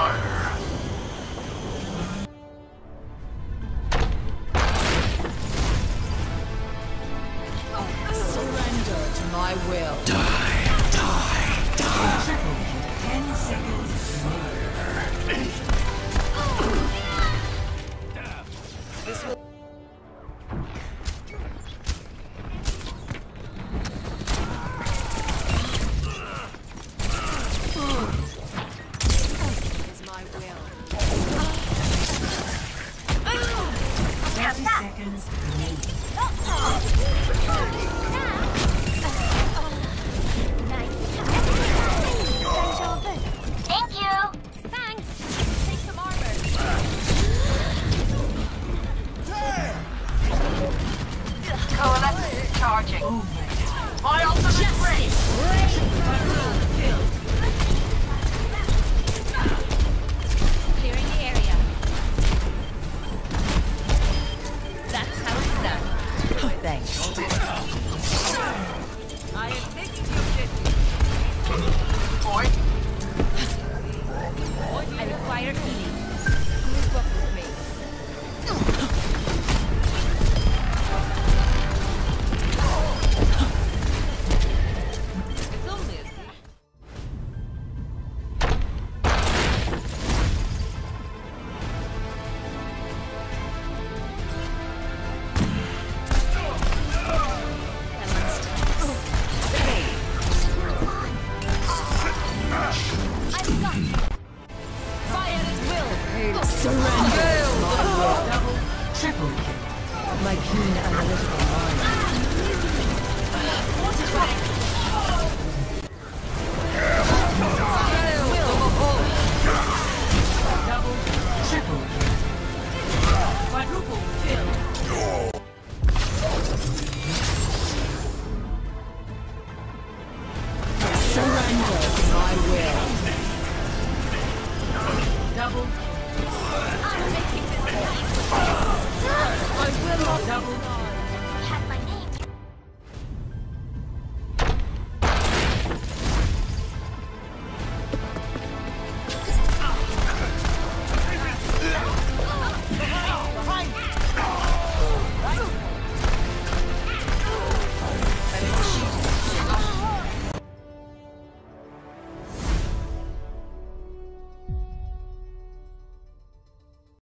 Surrender to my will. Die, die, die. 10 seconds. This will. Is my will. 30 seconds. Thank you. Thanks. Take some armor. Coalescence is charging. My ultimate ready. Clearing the area. That's how it's done. Thanks. I am taking the objective. Boy. I require healing. Please walk with me. It's only a seed. I've got you. Fire at will. Surrender to my will. Triple kill. My keen analytical mind. Double, Triple kill. quadruple kill. Surrender to my will. Double, I'm making this. I will not double.